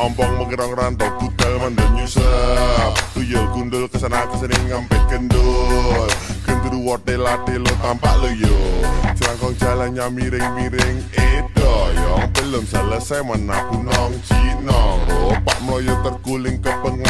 ompong mengerong rantau budal mandor nyusap. Tuyul gundul kesana kesini ngampet kendul. Genderuwo tela-telo tampak lo yo. Celangkong jalannya miring-miring Yong belum selesai menapu nong cinong. Ropak meloyo terguling ke